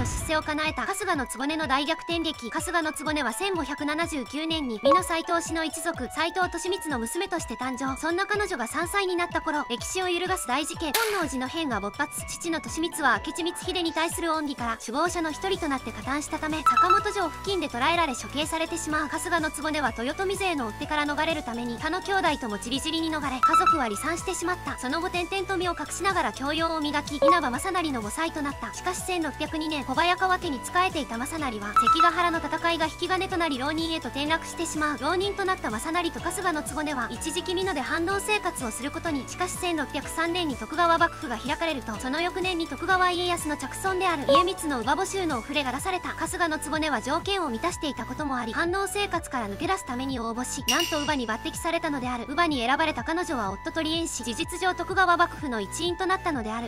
の出世を叶えた春日局の大逆転劇。春日局は1579年に美濃斎藤氏の一族斎藤利光の娘として誕生。そんな彼女が3歳になった頃、歴史を揺るがす大事件本能寺の変が勃発。父の利光は明智光秀に対する恩義から首謀者の一人となって加担したため、坂本城付近で捕らえられ処刑されてしまう。春日局は豊臣勢の追っ手から逃れるために他の兄弟とも散り散りに逃れ、家族は離散してしまった。その後転々と身を隠しながら教養を磨き、稲葉正成の母妻となった。しかし1602年、小早川家に仕えていた正成は関ヶ原の戦いが引き金となり浪人へと転落してしまう。浪人となった正成と春日局は一時期美濃で反動生活をすることに。しかし1603年に徳川幕府が開かれると、その翌年に徳川家康の着尊である家光の乳母母収のお触れが出された。春日局は条件を満たしていたこともあり、反動生活から抜け出すために応募し、なんと乳母に抜擢されたのである。乳母に選ばれた彼女は夫と離縁し、事実上徳川幕府の一員となったのである。